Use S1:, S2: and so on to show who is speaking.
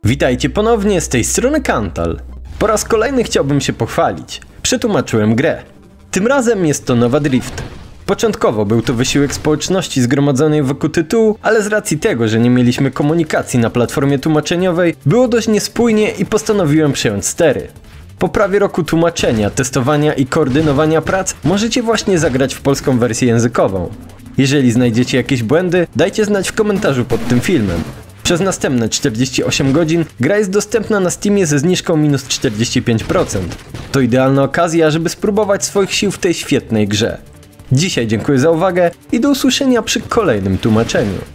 S1: Witajcie ponownie, z tej strony Kantal. Po raz kolejny chciałbym się pochwalić. Przetłumaczyłem grę. Tym razem jest to Nova Drift. Początkowo był to wysiłek społeczności zgromadzonej wokół tytułu, ale z racji tego, że nie mieliśmy komunikacji na platformie tłumaczeniowej, było dość niespójnie i postanowiłem przejąć stery. Po prawie roku tłumaczenia, testowania i koordynowania prac możecie właśnie zagrać w polską wersję językową. Jeżeli znajdziecie jakieś błędy, dajcie znać w komentarzu pod tym filmem. Przez następne 48 godzin gra jest dostępna na Steamie ze zniżką minus 45%. To idealna okazja, żeby spróbować swoich sił w tej świetnej grze. Dzisiaj dziękuję za uwagę i do usłyszenia przy kolejnym tłumaczeniu.